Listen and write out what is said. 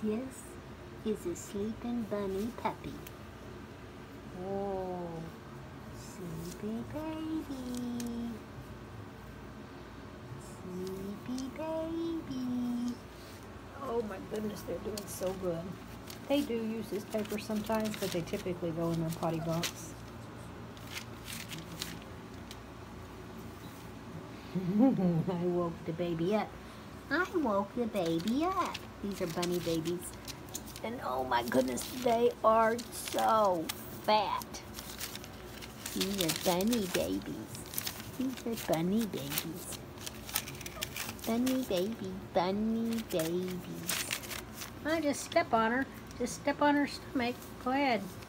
This is a sleeping bunny puppy. Oh, sleepy baby. Sleepy baby. Oh my goodness, they're doing so good. They do use this paper sometimes, but they typically go in their potty box. I woke the baby up. I woke the baby up. These are bunny babies. And oh my goodness, they are so fat. These are bunny babies. These are bunny babies. Bunny baby, bunny babies. I just step on her. Just step on her stomach. Go ahead.